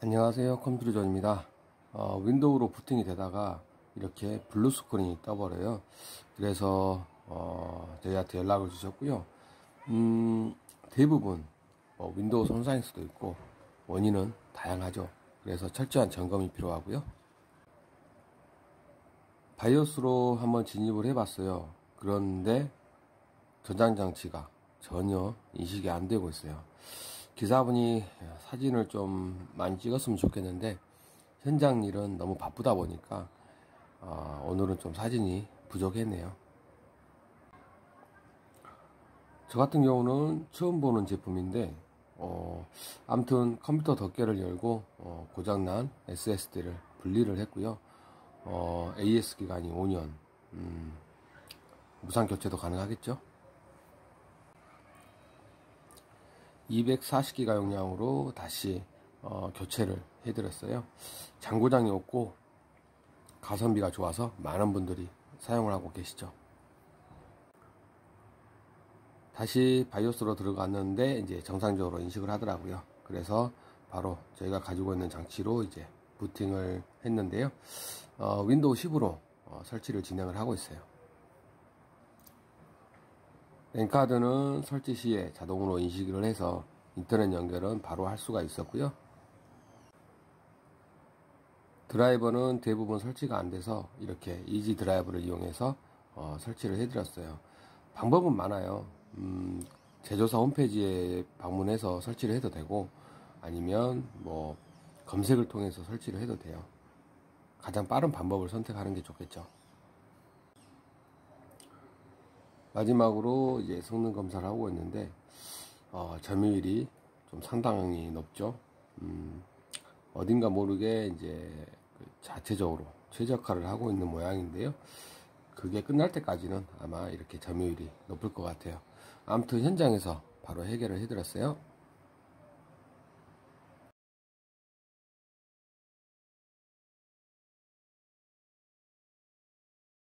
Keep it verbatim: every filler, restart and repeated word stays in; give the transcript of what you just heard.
안녕하세요, 컴퓨터존입니다. 어, 윈도우로 부팅이 되다가 이렇게 블루 스크린이 떠버려요. 그래서 어, 저희한테 연락을 주셨고요. 음, 대부분 뭐 윈도우 손상일 수도 있고 원인은 다양하죠. 그래서 철저한 점검이 필요하고요. 바이오스로 한번 진입을 해봤어요. 그런데 저장 장치가 전혀 인식이 안 되고 있어요. 기사분이 사진을 좀 많이 찍었으면 좋겠는데 현장 일은 너무 바쁘다 보니까 어, 오늘은 좀 사진이 부족했네요. 저 같은 경우는 처음 보는 제품인데 어, 아무튼 컴퓨터 덮개를 열고 어, 고장난 에스에스디를 분리를 했고요. 어, 에이에스 기간이 오 년, 음, 무상 교체도 가능하겠죠. 이백사십 기가 용량으로 다시 어, 교체를 해드렸어요. 장고장이 없고 가성비가 좋아서 많은 분들이 사용을 하고 계시죠. 다시 바이오스로 들어갔는데 이제 정상적으로 인식을 하더라고요. 그래서 바로 저희가 가지고 있는 장치로 이제 부팅을 했는데요. 어, 윈도우 십으로 어, 설치를 진행을 하고 있어요. 랜카드는 설치 시에 자동으로 인식을 해서 인터넷 연결은 바로 할 수가 있었고요. 드라이버는 대부분 설치가 안 돼서 이렇게 이지 드라이버를 이용해서 어, 설치를 해드렸어요. 방법은 많아요. 음, 제조사 홈페이지에 방문해서 설치를 해도 되고 아니면 뭐 검색을 통해서 설치를 해도 돼요. 가장 빠른 방법을 선택하는 게 좋겠죠. 마지막으로 이제 성능 검사를 하고 있는데 어, 점유율이 좀 상당히 높죠. 음, 어딘가 모르게 이제 그 자체적으로 최적화를 하고 있는 모양인데요. 그게 끝날 때까지는 아마 이렇게 점유율이 높을 것 같아요. 아무튼 현장에서 바로 해결을 해드렸어요.